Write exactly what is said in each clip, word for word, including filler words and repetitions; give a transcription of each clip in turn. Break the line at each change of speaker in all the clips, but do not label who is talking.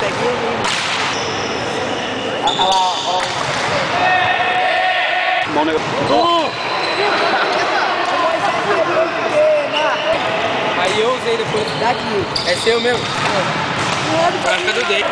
peguei ali.
Olha lá, ó.
Bom negócio.
Aí eu usei depois.
Daqui.
É seu mesmo? É. Pra ficar do dele.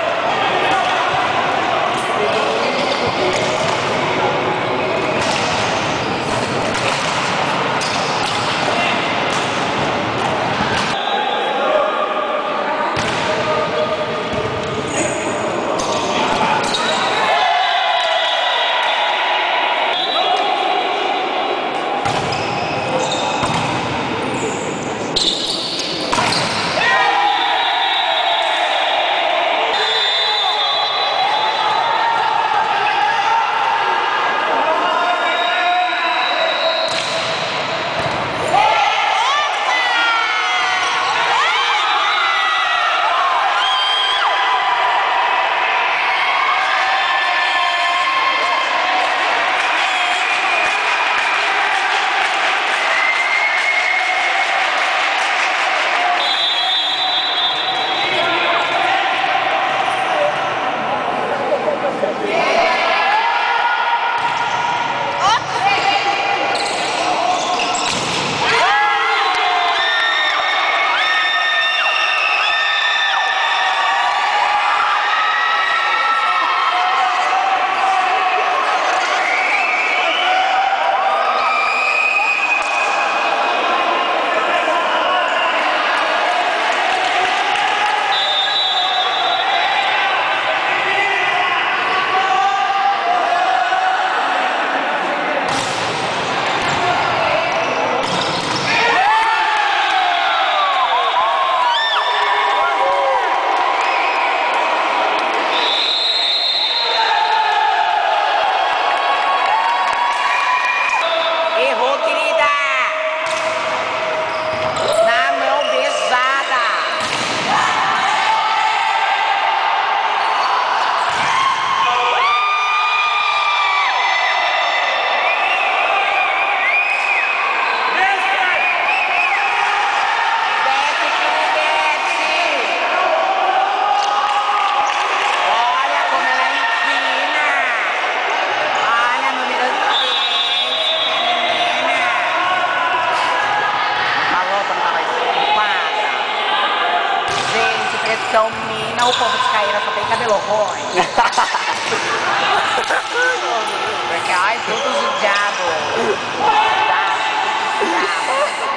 Errou, querida! Na mão pesada! Desce, filho, desce! Olha como ela empina! Olha, número seis! Gente, pressão mina, o povo de Caíra só tem cabelo ruim. Porque, ai, tudo judiado. Tá, judiado.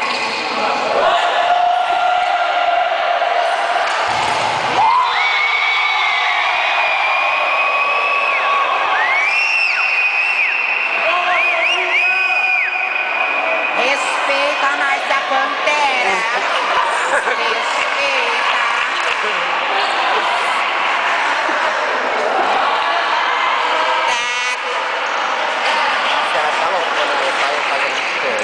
Respeita nós da Pantera. Respeita.
Ela tá louca, né? Meu pai fazendo isso.